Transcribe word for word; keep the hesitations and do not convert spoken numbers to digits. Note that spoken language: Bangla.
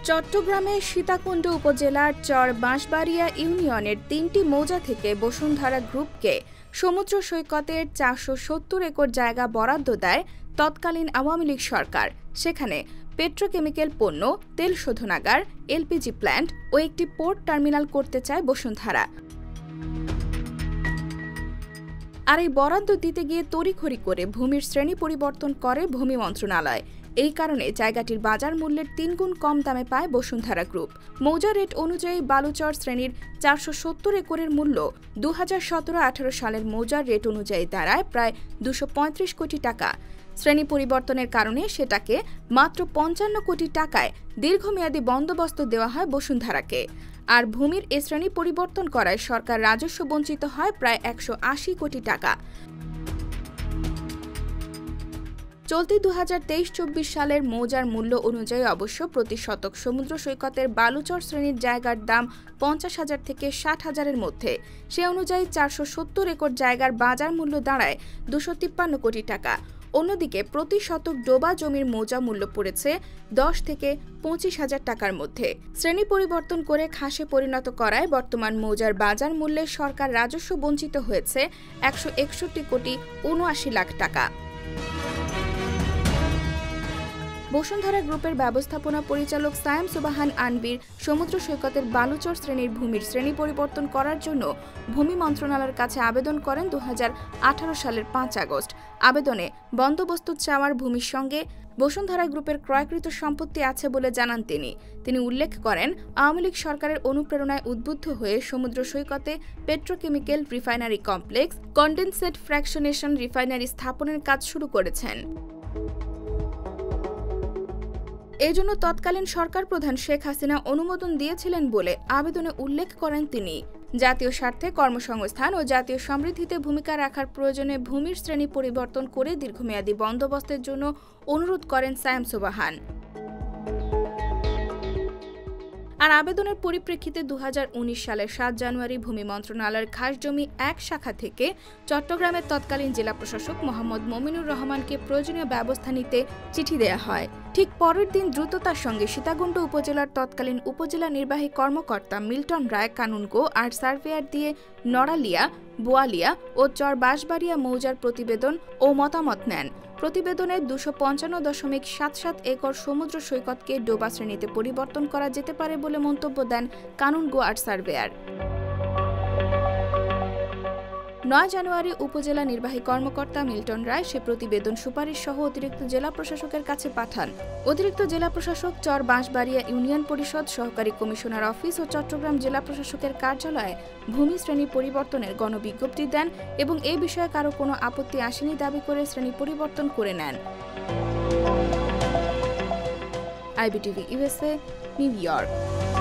চট্টগ্রামের সীতাকুণ্ড উপজেলার চর বাঁশবাড়িয়া ইউনিয়নের তিনটি মৌজা থেকে বসুন্ধরা গ্রুপকে সমুদ্র সৈকতের চারশো সত্তর একর জায়গা বরাদ্দ দেয় তৎকালীন আওয়ামী লীগ সরকার। সেখানে পেট্রোকেমিক্যাল পণ্য, তেল শোধনাগার, এলপিজি প্ল্যান্ট ও একটি পোর্ট টার্মিনাল করতে চায় বসুন্ধরা। আর এই বরাদ্দ দিতে গিয়ে তড়িঘড়ি করে ভূমির শ্রেণী পরিবর্তন করে ভূমি মন্ত্রণালয়। এই কারণে জায়গাটির বাজার মূল্যের তিনগুণ কম দামে পায় বসুন্ধরা গ্রুপ। মৌজা রেট অনুযায়ী বালুচর শ্রেণীর চারশো সত্তর একরের মূল্য দু হাজার সতেরো আঠারো সালের মৌজার রেট অনুযায়ী দাঁড়ায় প্রায় দুশো পঁয়ত্রিশ কোটি টাকা। শ্রেণী পরিবর্তনের কারণে সেটাকে মাত্র পঞ্চান্ন কোটি টাকায় দীর্ঘমেয়াদী বন্দোবস্ত দেওয়া হয় বসুন্ধরাকে। আর ভূমির এ শ্রেণী পরিবর্তন করায় সরকার রাজস্ব বঞ্চিত হয় প্রায় একশো আশি কোটি টাকা। চলতি দু হাজার তেইশ চব্বিশ সালের মৌজার মূল্য অনুযায়ী অবশ্য প্রতি শতক সমুদ্র সৈকতের বালুচর শ্রেণীর জায়গার দাম পঞ্চাশ হাজার থেকে ষাট হাজারের মধ্যে। সে অনুযায়ী চারশো সত্তর একর জায়গার বাজার মূল্য দাঁড়ায় দুশো তিপ্পান্ন কোটি টাকা। অন্যদিকে প্রতি শতক ডোবা জমির মৌজা মূল্য পড়েছে দশ থেকে পঁচিশ হাজার টাকার মধ্যে। শ্রেণী পরিবর্তন করে খাসে পরিণত করায় বর্তমান মৌজার বাজার মূল্যে সরকার রাজস্ব বঞ্চিত হয়েছে একশো একষট্টি কোটি উনআশি লাখ টাকা। বসুন্ধরা গ্রুপের ব্যবস্থাপনা পরিচালক সায়েম সুবাহান আনবির সমুদ্র সৈকতের বালুচর শ্রেণীর ভূমির শ্রেণী পরিবর্তন করার জন্য ভূমি মন্ত্রণালয়ের কাছে আবেদন করেন দু হাজার আঠারো সালের পাঁচ আগস্ট। আবেদনে বন্দোবস্ত চাওয়ার ভূমির সঙ্গে বসুন্ধরা গ্রুপের ক্রয়কৃত সম্পত্তি আছে বলে জানান তিনি। তিনি উল্লেখ করেন, আওয়ামী লীগ সরকারের অনুপ্রেরণায় উদ্বুদ্ধ হয়ে সমুদ্র সৈকতে petrochemical refinery complex, condensate fractionation refinery স্থাপনের কাজ শুরু করেছেন। এই জন্য তৎকালীন সরকার প্রধান শেখ হাসিনা অনুমোদন দিয়েছিলেন বলে আবেদনে উল্লেখ করেন তিনি। জাতীয় স্বার্থে কর্মসংস্থান ও জাতীয় সমৃদ্ধিতে ভূমিকা রাখার প্রয়োজনে ভূমির শ্রেণী পরিবর্তন করে দীর্ঘমেয়াদী বন্দোবস্তের জন্য অনুরোধ করেন সায়েম সুবাহান। আর আবেদনের পরিপ্রেক্ষিতে দু হাজার উনিশ সালের সাত জানুয়ারি ভূমি মন্ত্রণালয়ের খাস জমি এক শাখা থেকে চট্টগ্রামের তৎকালীন জেলা প্রশাসক মোহাম্মদ মমিনুর রহমানকে প্রয়োজনীয় ব্যবস্থা নিতে চিঠি দেয়া হয়। ঠিক পরের দিন দ্রুততার সঙ্গে সীতাকুণ্ড উপজেলার তৎকালীন উপজেলা নির্বাহী কর্মকর্তা মিল্টন রায় কানুনগো আর সার্ভেয়ার দিয়ে নড়ালিয়া, বোয়ালিয়া ও চর বাঁশবাড়িয়া মৌজার প্রতিবেদন ও মতামত নেন। প্রতিবেদনে দুশো পঞ্চান্ন দশমিক সাত সাত একর সমুদ্র সৈকতকে ডোবা শ্রেণীতে পরিবর্তন করা যেতে পারে বলে মন্তব্য দেন কানুনগো আর সার্ভেয়ার। নয় জানুয়ারি উপজেলা নির্বাহী কর্মকর্তা মিল্টন রায় সে প্রতিবেদন সুপারিশ সহ অতিরিক্ত জেলা প্রশাসকের কাছে পাঠান। অতিরিক্ত জেলা প্রশাসক চর বাঁশবাড়িয়া ইউনিয়ন পরিষদ, সহকারী কমিশনার অফিস ও চট্টগ্রাম জেলা প্রশাসকের কার্যালয়ে ভূমি শ্রেণী পরিবর্তনের গণবিজ্ঞপ্তি দেন এবং এ বিষয়ে কারো কোনো আপত্তি আসেনি দাবি করে শ্রেণী পরিবর্তন করে নেন। IBTV USA, New York.